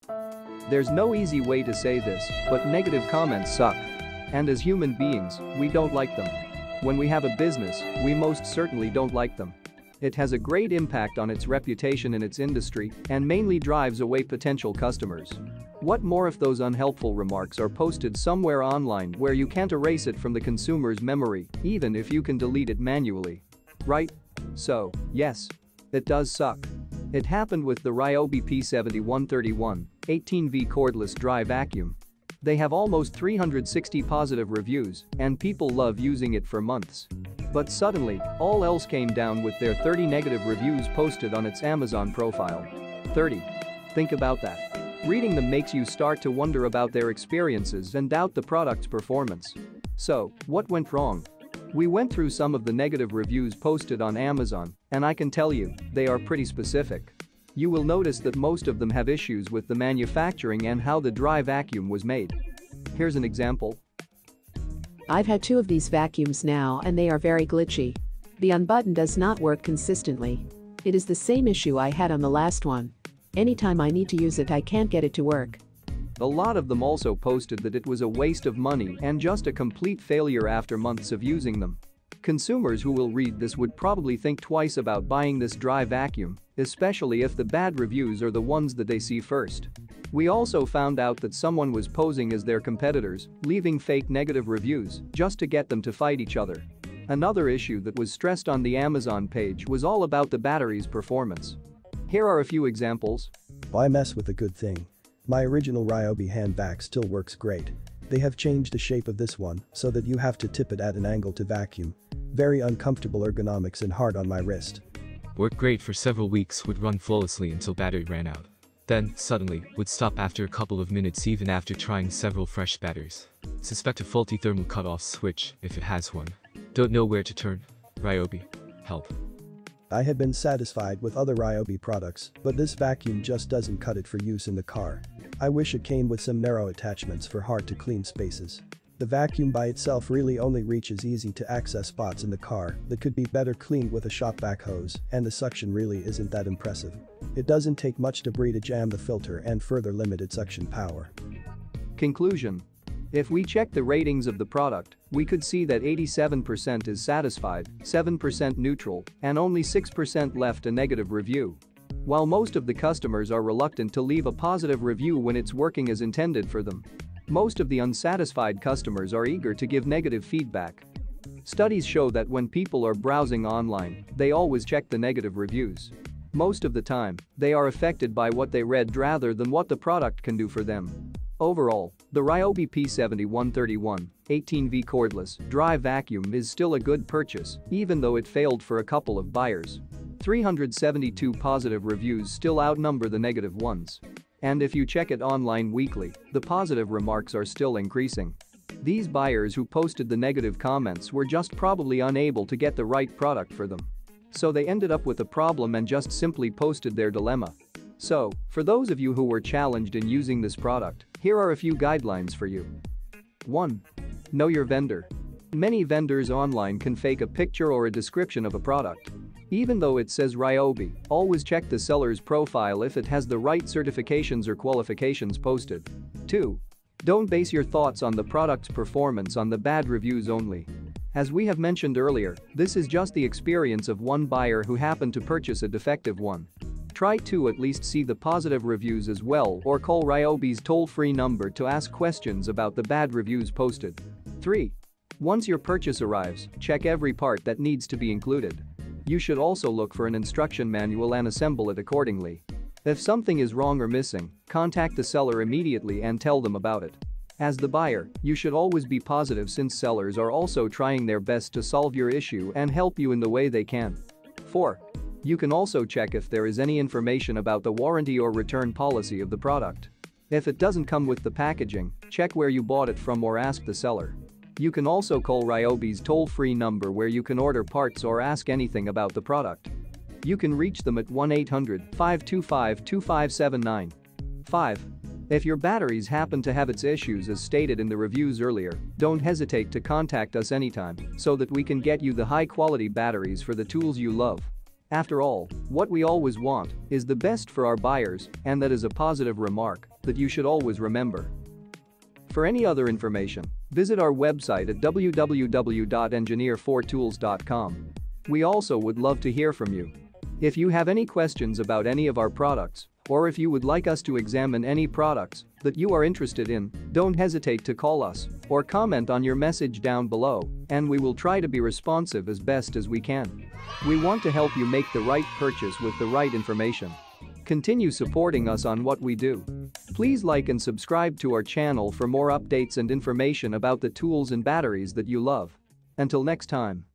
There's no easy way to say this, but negative comments suck. And as human beings, we don't like them. When we have a business, we most certainly don't like them. It has a great impact on its reputation in its industry and mainly drives away potential customers. What more if those unhelpful remarks are posted somewhere online where you can't erase it from the consumer's memory, even if you can delete it manually? Right? So, yes. It does suck. It happened with the Ryobi P7131 18V cordless dry vacuum. They have almost 360 positive reviews, and people love using it for months. But suddenly, all else came down with their 30 negative reviews posted on its Amazon profile. 30. Think about that. Reading them makes you start to wonder about their experiences and doubt the product's performance. So, what went wrong? We went through some of the negative reviews posted on Amazon, and I can tell you, they are pretty specific. You will notice that most of them have issues with the manufacturing and how the dry vacuum was made. Here's an example. I've had 2 of these vacuums now and they are very glitchy. The unbutton does not work consistently. It is the same issue I had on the last one. Anytime I need to use it, I can't get it to work. A lot of them also posted that it was a waste of money and just a complete failure after months of using them. Consumers who will read this would probably think twice about buying this dry vacuum, especially if the bad reviews are the ones that they see first. We also found out that someone was posing as their competitors, leaving fake negative reviews just to get them to fight each other. Another issue that was stressed on the Amazon page was all about the battery's performance. Here are a few examples. Why mess with a good thing? My original Ryobi hand vac still works great. They have changed the shape of this one so that you have to tip it at an angle to vacuum. Very uncomfortable ergonomics and hard on my wrist. Worked great for several weeks, would run flawlessly until battery ran out. Then, suddenly, would stop after a couple of minutes even after trying several fresh batteries. Suspect a faulty thermal cutoff switch, if it has one. Don't know where to turn. Ryobi. Help. I had been satisfied with other Ryobi products, but this vacuum just doesn't cut it for use in the car. I wish it came with some narrow attachments for hard to clean spaces. The vacuum by itself really only reaches easy to access spots in the car that could be better cleaned with a shop vac hose, and the suction really isn't that impressive. It doesn't take much debris to jam the filter and further limit its suction power. Conclusion. If we check the ratings of the product, we could see that 87% is satisfied, 7% neutral, and only 6% left a negative review. While most of the customers are reluctant to leave a positive review when it's working as intended for them, most of the unsatisfied customers are eager to give negative feedback. Studies show that when people are browsing online, they always check the negative reviews. Most of the time, they are affected by what they read rather than what the product can do for them. Overall, the Ryobi P7131 18V cordless dry vacuum is still a good purchase, even though it failed for a couple of buyers. 372 positive reviews still outnumber the negative ones. And if you check it online weekly, the positive remarks are still increasing. These buyers who posted the negative comments were just probably unable to get the right product for them. So they ended up with a problem and just simply posted their dilemma. So, for those of you who were challenged in using this product, here are a few guidelines for you. 1. Know your vendor. Many vendors online can fake a picture or a description of a product. Even though it says Ryobi, always check the seller's profile if it has the right certifications or qualifications posted. 2. Don't base your thoughts on the product's performance on the bad reviews only. As we have mentioned earlier, this is just the experience of one buyer who happened to purchase a defective one. Try to at least see the positive reviews as well or call Ryobi's toll-free number to ask questions about the bad reviews posted. 3. Once your purchase arrives, check every part that needs to be included. You should also look for an instruction manual and assemble it accordingly. If something is wrong or missing, contact the seller immediately and tell them about it. As the buyer, you should always be positive since sellers are also trying their best to solve your issue and help you in the way they can. 4. You can also check if there is any information about the warranty or return policy of the product. If it doesn't come with the packaging, check where you bought it from or ask the seller. You can also call Ryobi's toll-free number where you can order parts or ask anything about the product. You can reach them at 1-800-525-2579. 5. If your batteries happen to have its issues as stated in the reviews earlier, don't hesitate to contact us anytime so that we can get you the high-quality batteries for the tools you love. After all, what we always want is the best for our buyers, and that is a positive remark. that you should always remember. For any other information, visit our website at www.engineer4tools.com. We also would love to hear from you. If you have any questions about any of our products, or if you would like us to examine any products that you are interested in, don't hesitate to call us or comment on your message down below, and we will try to be responsive as best as we can. We want to help you make the right purchase with the right information. Continue supporting us on what we do. Please like and subscribe to our channel for more updates and information about the tools and batteries that you love. Until next time.